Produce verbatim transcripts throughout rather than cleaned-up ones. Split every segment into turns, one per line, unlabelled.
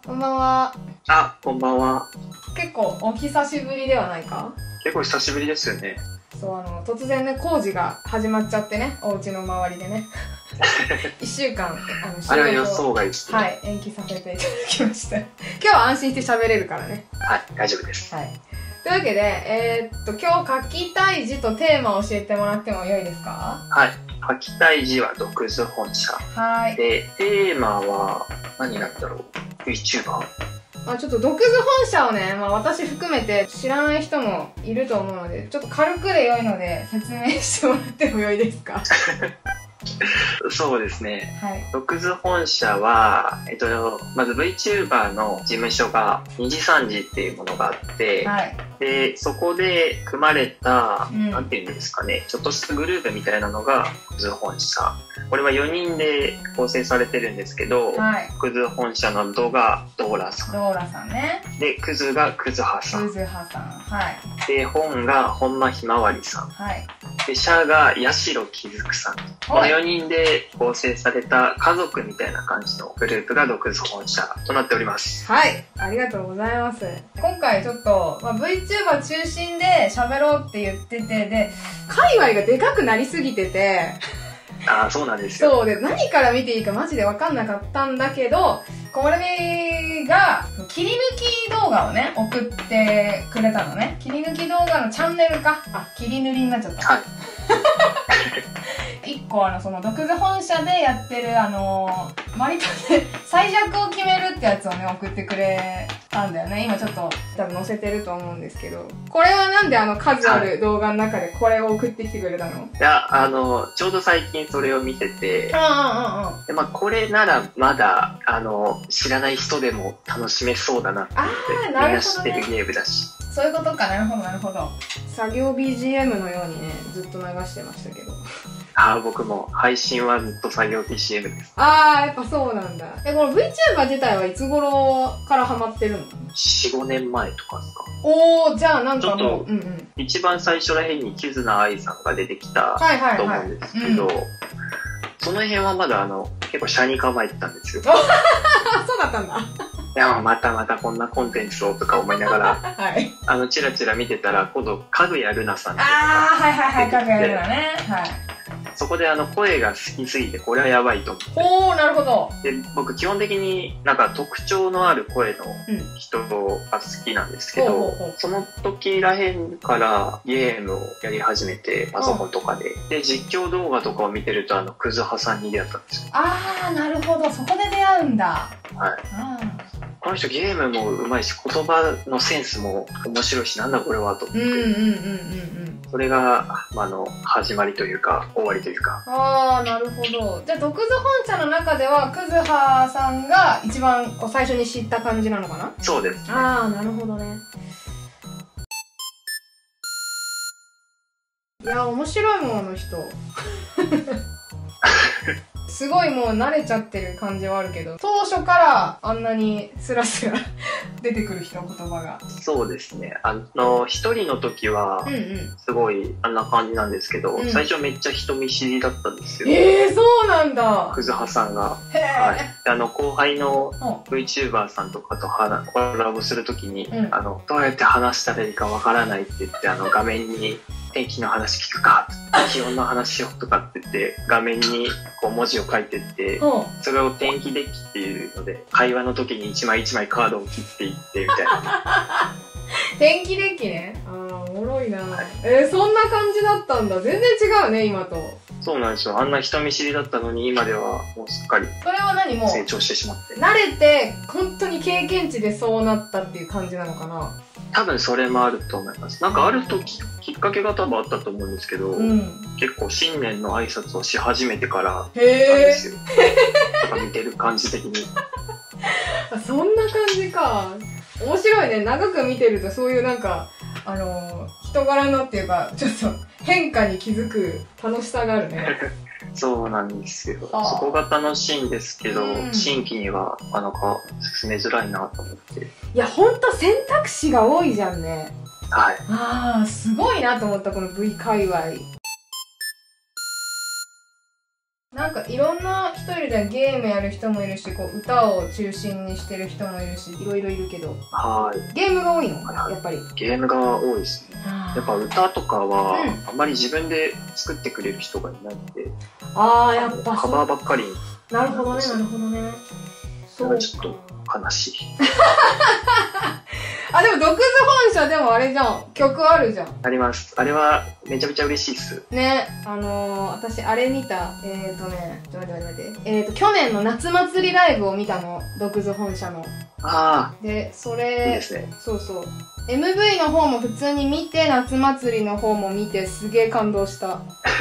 こんばんは。
あ、こんばんは。
結構お久しぶりではないか？
結構久しぶりですよね。
そう、あの、突然ね、工事が始まっちゃってね、お家の周りでね。いっしゅうかん、あの、
あれは予想外ですね。
はい、延期させていただきました。今日は安心して喋れるからね。
はい、大丈夫です。
はい。というわけで、えー、っと、今日書きたい字とテーマを教えてもらってもよいですか？
はい。書きたい字は毒図本社。
はい。
で、テーマは何なんだろう ?VTuber？
まあちょっと毒図本社をね、まあ私含めて知らない人もいると思うので、ちょっと軽くで良いので説明してもらってもよいですか？
そうですね。
はい。
毒図本社は、えっと、まず VTuber の事務所がにじさんじっていうものがあって、
はい。
で、そこで組まれた、
うん、
なんていうんですかね、ちょっとしたグループみたいなのが、クズ本社。これはよにんで構成されてるんですけど、
はい。
クズ本社のドがドーラさん。
ドーラさんね。
で、クズがクズハさん。
クズハさん。はい。
で、本が本間ひまわりさん。
はい。
で、シャが八代きずくさん。このよにんで構成された家族みたいな感じのグループが毒図本社となっております。
はい。ありがとうございます。今回ちょっと、まあ、VTuber 中心で喋ろうって言ってて、で、界隈がでかくなりすぎてて、
ああ、そうなんですよ。
そうで、何から見ていいかマジで分かんなかったんだけど、これが切り抜き動画をね、送ってくれたのね。切り抜き動画のチャンネルか。あ、切り塗りになっちゃった。
はい。
一個あの、その、毒図本社でやってるあのー、割とね、最弱を決めるってやつをね、送ってくれたんだよね。今ちょっと多分載せてると思うんですけど。これはなんであの数ある動画の中でこれを送ってきてくれたの？
いや、あの、ちょうど最近それを見てて、
うんうんうんうん。
でまあ、これならまだ、あの、知らない人でも楽しめそうだなって思って、
あー、
みん
なるほどね。
な知ってるゲームだし。
そういうことか。なるほどなるほど。作業 ビージーエム のようにね、ずっと流してましたけど。
ああ、僕も配信はずっと作業 ビージーエム です。
あー、やっぱそうなんだ。え、この VTuber 自体はいつ頃からハマってるの？
よん、ごねんまえとかですか。
おー、じゃあなんかもう、
ちょっと
うんうん。
一番最初らへんにキズナアイさんが出てきた
はいはい
と思
はい。
うんですけど、
うん、
その辺はまだあの、結構車に構えてたんですよ。
あ、そうだったんだ。
いや、またまたこんなコンテンツをとか思いながら、
はい。
あの、チラチラ見てたら、今度、かぐやるなさんっていうの
あー、
が
はいはいはい、かぐやるなね。はい。
そこであの、声が好きすぎて、これはやばいと思って。
おー、なるほど。
で、僕基本的になんか特徴のある声の
うん。
人が好きなんですけど、
ほうほうほう
その時らへんからゲームをやり始めて、パソコンとかで。で、実況動画とかを見てると、あの、クズハさんに出会ったんですよ。
あー、なるほど。そこで出会うんだ。
はい。
あ
この人ゲームも上手いし、言葉のセンスも面白いし、なんだこれはと思って。
ー。うんうんうんうんうん。
それが、まあ、あの、始まりというか、終わりというか。
あー、なるほど。じゃあ、毒図本社の中では、クズハさんが一番こう最初に知った感じなのかな？
そうです。
あー、なるほどね。いや、面白いもん、あの人。すごいもう慣れちゃってる感じはあるけど、当初からあんなにスラスラ出てくる人、言葉が。
そうですね。あの、一人の時は
うんう、ん。
すごいあんな感じなんですけど、
うん
最初めっちゃ人見知りだったんですよ。
えー、そうなんだ。
クズハさんが。
へ
はい
ー。。
あの、後輩の
うん
VTuber さんとかと話コラボするときに、
うん
あの、どうやって話したらいいかわからないって言って、あの、画面に、天気の話聞くか、気温の話しようとかって言って、画面にこう文字を書いてって、
うん。
それを天気デッキっていうので、会話の時に一枚一枚カードを切っていって、みたいな。
天気デッキね。あー、おもろいな。えー、そんな感じだったんだ。全然違うね、今と。
そうなんですよ。あんな人見知りだったのに、今ではもうすっかり
それは何もう、
成長してしまって。
慣れて、本当に経験値でそうなったっていう感じなのかな。
多分それもあると思います。なんかある時、きっかけが多分あったと思うんですけど、
うん。
結構新年の挨拶をし始めてからなん
へえ。
ですよ。なんか見てる感じ的に。
あ、そんな感じか。面白いね。長く見てるとそういうなんか、あのー、人柄のっていうか、ちょっと変化に気づく楽しさがあるね。
そうなんですよ。
あー
そこが楽しいんですけど、
うん
新規にはなかなか進めづらいなと思って。
いや、ほんと選択肢が多いじゃんね。
はい。
ああ、すごいなと思った、この V 界隈。 なんかいろんな人いるじゃん。ゲームやる人もいるし、こう歌を中心にしてる人もいるし、いろいろいるけど。
はい。
ゲームが多いの
はい
やっぱり。
ゲームが多いですね。やっぱ歌とかは、
うん
あんまり自分で作ってくれる人がいないんで、
ああ、やっぱ
カバーばっかり。
なるほどね、なるほどね。
それはちょっと悲しい。
あ、でも、毒図本社でもあれじゃん。曲あるじゃん。
あります。あれはめちゃめちゃ嬉しいっす。
ね、あのー、私、あれ見た。えーとね、ちょっと待って待って待って。えーと、去年の夏祭りライブを見たの。毒図本社の。
あ
で、そ
あ、
れ、
いいですね。
そうそう。エムブイ の方も普通に見て、夏祭りの方も見て、すげえ感動した。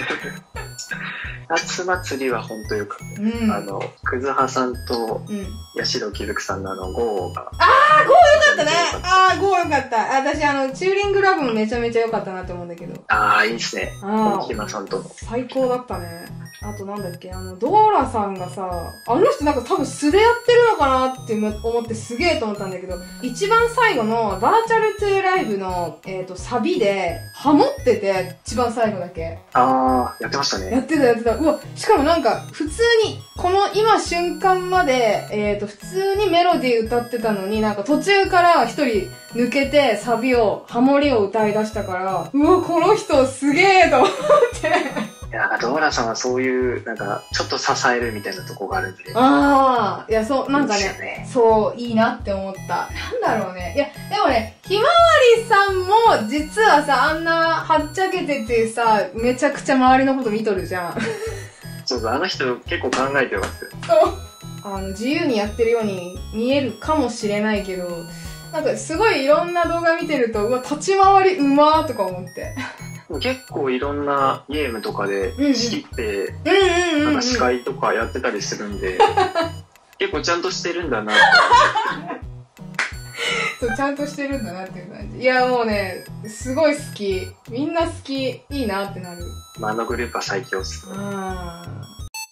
夏祭りは本当よかった。
うん。
あの、くずはさんと、
うん。
八代きずくさんのあの、ゴーが。
あー、ゴーよかったね。あー、ゴーよかった。私、あの、チューリングラブもめちゃめちゃ良かったなって思うんだけど。
ああ、いいですね。
あ
ひまさんとの。
最高だったね。あとなんだっけ、あの、ドーラさんがさ、あの人なんか多分素でやってるのかなって思ってすげえと思ったんだけど、一番最後のバーチャルトゥーライブの、えっと、サビで、ハモってて、一番最後だけ。
ああ、やってましたね。
やってたやってた。うわ、しかもなんか、普通に、この今瞬間まで、えっと、普通にメロディー歌ってたのに、なんか途中から一人抜けて、サビを、ハモリを歌い出したから、うわ、この人すげえと思って。
いや、ドーラさんはそういう、なんか、ちょっと支えるみたいなとこがあるんで。
ああ、いや、そう、なんかね、
いいですよね
そう、いいなって思った。なんだろうね。いや、でもね、ひまわりさんも、実はさ、あんな、はっちゃけててさ、めちゃくちゃ周りのこと見とるじゃん。
そうそう、あの人結構考えてますよ。
そう。あの、自由にやってるように見えるかもしれないけど、なんか、すごいいろんな動画見てると、うわ、立ち回りうまーとか思って。
結構いろんなゲームとかで仕切って、
うんうんうん、うん。
なんか司会とかやってたりするんで、結構ちゃんとしてるんだなって。
そう、ちゃんとしてるんだなっていう感じ。いや、もうね、すごい好き。みんな好き。いいなってなる。
まあ、あのグループは最強っす。
ああ。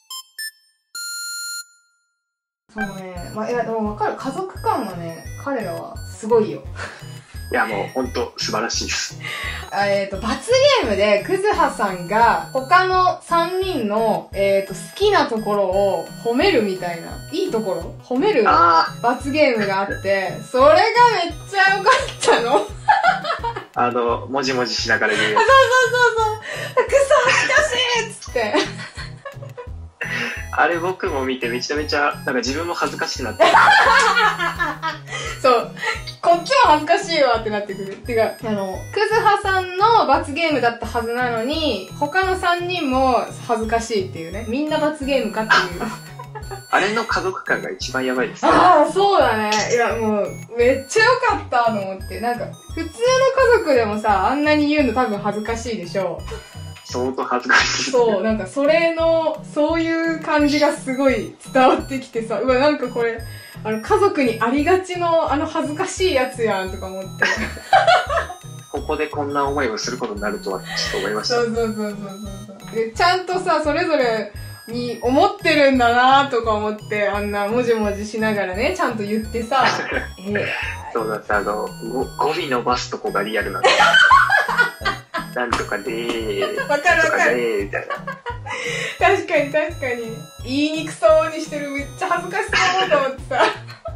そうね。まあ、いや、でも分かる。家族感がね、彼らはすごいよ。
いや、もうほんと素晴らしいです。
えっと、罰ゲームで、くずはさんが、他のさんにんの、えっと、好きなところを褒めるみたいな、いいところ褒める罰ゲームがあって、それがめっちゃ良かったの。
あの、もじもじしながら言うや
そうそうそうそう。くそ恥ずかしいっつって。
あれ僕も見てめちゃめちゃ、なんか自分も恥ずかしくなって。
そう。こっちも恥ずかしいわってなってくる。てか、あの、くずはさんの罰ゲームだったはずなのに、他のさんにんも恥ずかしいっていうね。みんな罰ゲームかっていう。
あれの家族感が一番やばいですね。
ああ、そうだね。いや、もう、めっちゃ良かったと思って。なんか、普通の家族でもさ、あんなに言うの多分恥ずかしいでしょ。
相当恥ずかしいですね。
そう、なんかそれの、そういう感じがすごい伝わってきてさ、うわ、なんかこれ、あの、家族にありがちの、あの恥ずかしいやつやんとか思って。
ここでこんな思いをすることになるとは、ちょっと思いました。
そうそうそうそうそう。で、ちゃんとさ、それぞれに思ってるんだなとか思って、あんなもじもじしながらね、ちゃんと言ってさ、えー、
そうだった、あの、語尾伸ばすとこがリアルなんだ。なんとかでー。
わかるわかる。
でーみたいな。
確かに確かに。言いにくそうにしてる、めっちゃ恥ずかしそうと思ってさ。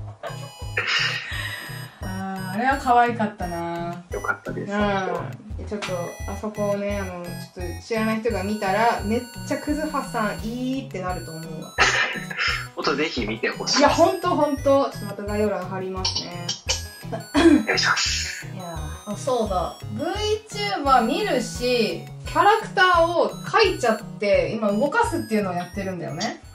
あー、あれは可愛かったな。
よかったです。
うん。ちょっと、あそこをね、あの、ちょっと知らない人が見たら、めっちゃくずはさんいいってなると思うわ。
もっとぜひ見てほしい。
いや、ほんとほんと。ちょっとまた概要欄貼りますね。
お願いします。
いやあ、そうだ。VTuber 見るし、キャラクターを描いちゃって、今動かすっていうのをやってるんだよね。